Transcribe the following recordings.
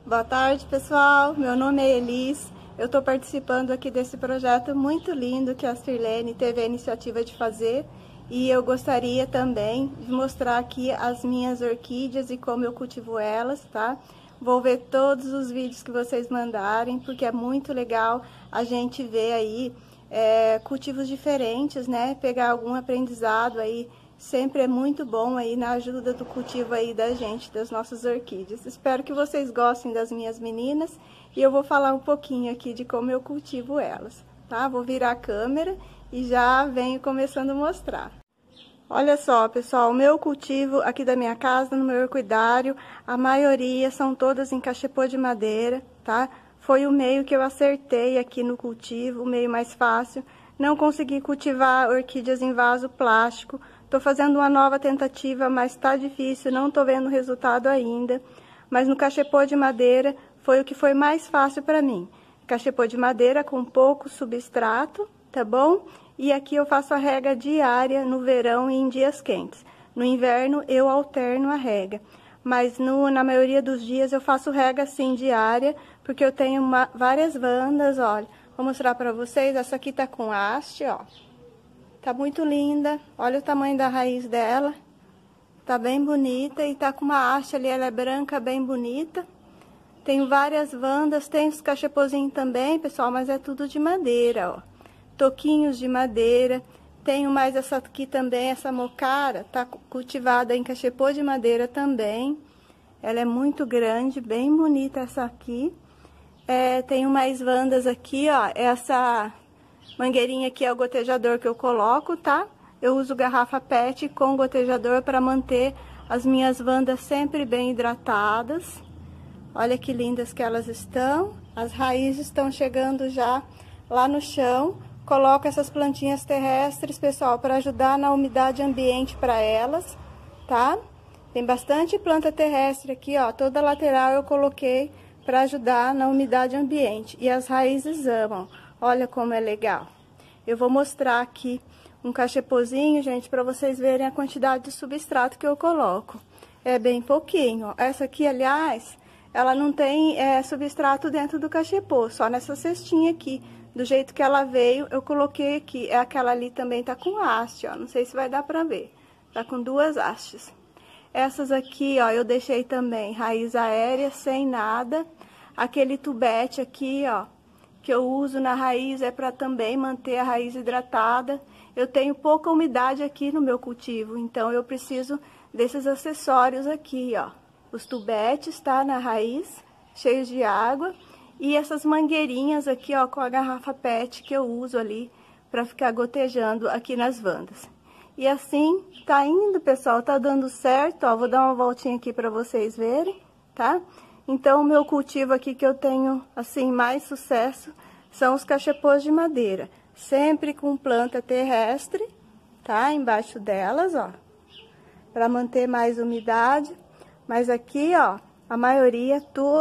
Boa tarde, pessoal. Meu nome é Elis. Eu estou participando aqui desse projeto muito lindo que a Sirlene teve a iniciativa de fazer. E eu gostaria também de mostrar aqui as minhas orquídeas e como eu cultivo elas, tá? Vou ver todos os vídeos que vocês mandarem, porque é muito legal a gente ver aí cultivos diferentes, né? Pegar algum aprendizado aí. Sempre é muito bom aí na ajuda do cultivo aí da gente, das nossas orquídeas. Espero que vocês gostem das minhas meninas e eu vou falar um pouquinho aqui de como eu cultivo elas, tá? Vou virar a câmera e já venho começando a mostrar. Olha só, pessoal, o meu cultivo aqui da minha casa, no meu orquidário, a maioria são todas em cachepô de madeira, tá? Foi o meio que eu acertei aqui no cultivo, o meio mais fácil. Não consegui cultivar orquídeas em vaso plástico. Tô fazendo uma nova tentativa, mas tá difícil, não tô vendo resultado ainda. Mas no cachepô de madeira foi o que foi mais fácil para mim. Cachepô de madeira com pouco substrato, tá bom? E aqui eu faço a rega diária no verão e em dias quentes. No inverno eu alterno a rega. Mas na maioria dos dias eu faço rega assim diária, porque eu tenho várias vandas, olha. Vou mostrar para vocês, essa aqui tá com haste, ó. Tá muito linda, olha o tamanho da raiz dela. Tá bem bonita e tá com uma haste ali, ela é branca, bem bonita. Tenho várias vandas, tem os cachepôzinhos também, pessoal, mas é tudo de madeira, ó. Toquinhos de madeira. Tenho mais essa aqui também, essa mocara, tá cultivada em cachepô de madeira também. Ela é muito grande, bem bonita essa aqui. Tenho mais vandas aqui, ó, essa mangueirinha aqui é o gotejador que eu coloco, tá? Eu uso garrafa PET com gotejador para manter as minhas vandas sempre bem hidratadas. Olha que lindas que elas estão. As raízes estão chegando já lá no chão. Coloco essas plantinhas terrestres, pessoal, para ajudar na umidade ambiente para elas, tá? Tem bastante planta terrestre aqui, ó. Toda a lateral eu coloquei para ajudar na umidade ambiente. E as raízes amam. Olha como é legal. Eu vou mostrar aqui um cachepôzinho, gente, para vocês verem a quantidade de substrato que eu coloco. É bem pouquinho, ó. Essa aqui, aliás, ela não tem substrato dentro do cachepô, só nessa cestinha aqui. Do jeito que ela veio, eu coloquei aqui. Aquela ali também tá com haste, ó. Não sei se vai dar pra ver. Tá com duas hastes. Essas aqui, ó, eu deixei também raiz aérea, sem nada. Aquele tubete aqui, ó, que eu uso na raiz é para também manter a raiz hidratada. Eu tenho pouca umidade aqui no meu cultivo, então eu preciso desses acessórios aqui, ó. Os tubetes, tá, na raiz, cheios de água. E essas mangueirinhas aqui, ó, com a garrafa PET que eu uso ali para ficar gotejando aqui nas vandas. E assim, tá indo, pessoal, tá dando certo, ó. Vou dar uma voltinha aqui para vocês verem, tá? Então, o meu cultivo aqui que eu tenho, assim, mais sucesso são os cachepôs de madeira. Sempre com planta terrestre, tá? Embaixo delas, ó. Para manter mais umidade. Mas aqui, ó, a maioria,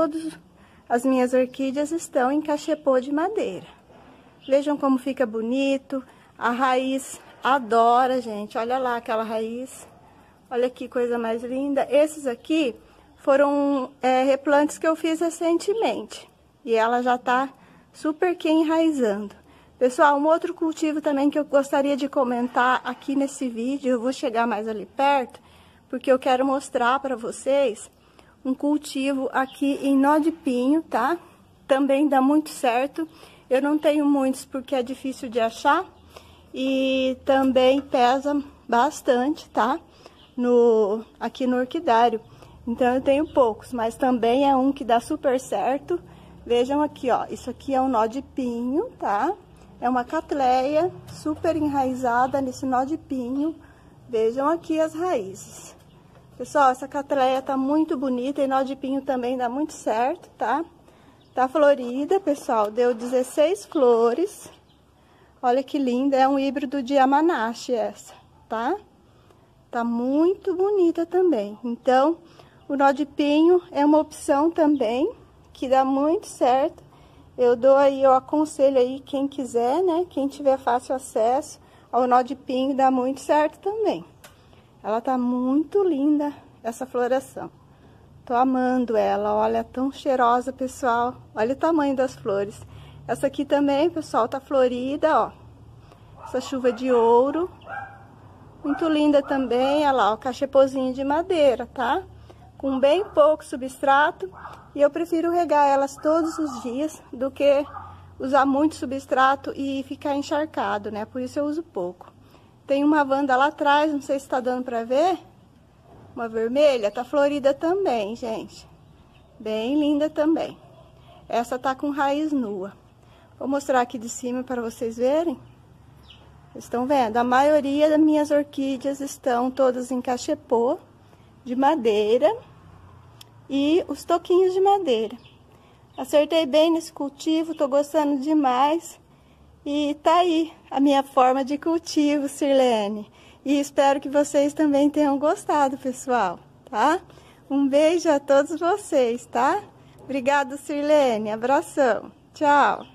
as minhas orquídeas estão em cachepô de madeira. Vejam como fica bonito. A raiz adora, gente. Olha lá aquela raiz. Olha que coisa mais linda. Esses aqui foram replantes que eu fiz recentemente. E ela já tá super que enraizando. Pessoal, um outro cultivo também que eu gostaria de comentar aqui nesse vídeo. Eu vou chegar mais ali perto, porque eu quero mostrar para vocês um cultivo aqui em nó de pinho, tá? Também dá muito certo. Eu não tenho muitos porque é difícil de achar. E também pesa bastante, tá? Aqui no orquidário. Então eu tenho poucos, mas também é um que dá super certo. Vejam aqui, ó. Isso aqui é um nó de pinho, tá? É uma catleia super enraizada nesse nó de pinho. Vejam aqui as raízes. Pessoal, essa catleia tá muito bonita e nó de pinho também dá muito certo, tá? Tá florida, pessoal. Deu 16 flores. Olha que linda. É um híbrido de Yamanashi essa, tá? Tá muito bonita também. Então, o nó de pinho é uma opção também, que dá muito certo. Eu aconselho aí quem quiser, né? Quem tiver fácil acesso ao nó de pinho, dá muito certo também. Ela tá muito linda, essa floração. Tô amando ela, olha, tão cheirosa, pessoal. Olha o tamanho das flores. Essa aqui também, pessoal, tá florida, ó. Essa chuva de ouro. Muito linda também, olha lá, o cachepozinho de madeira, tá? Com bem pouco substrato. E eu prefiro regar elas todos os dias do que usar muito substrato e ficar encharcado, né? Por isso eu uso pouco. Tem uma vanda lá atrás, não sei se tá dando pra ver. Uma vermelha, tá florida também, gente. Bem linda também. Essa tá com raiz nua. Vou mostrar aqui de cima para vocês verem. Vocês estão vendo? A maioria das minhas orquídeas estão todas em cachepô de madeira e os toquinhos de madeira. Acertei bem nesse cultivo, tô gostando demais. E tá aí a minha forma de cultivo, Sirlene. E espero que vocês também tenham gostado, pessoal, tá? Um beijo a todos vocês, tá? Obrigada, Sirlene. Abração. Tchau.